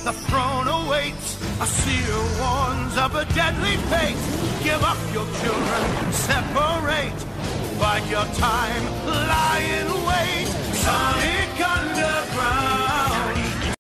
the throne awaits. A seer warns of a deadly fate. Give up your children, separate. Bide your time,